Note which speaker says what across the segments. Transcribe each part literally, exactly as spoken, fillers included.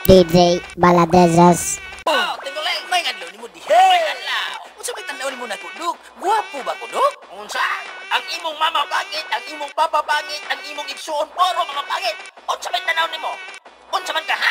Speaker 1: D J Baladezas.
Speaker 2: Oh, tengok lang, may ngadlaw ni mo di. May ngadlaw. Unsa may tanaw ni mo na kuduk? Guwapo ba kuduk? Unsa? Ang imong mama pangit, ang imong papa pangit, ang imong igsuon poro mga pangit. Unsa may tanaw ni mo? Unsa man ka ha?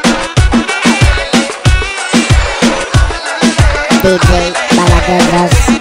Speaker 1: D J Baladezas.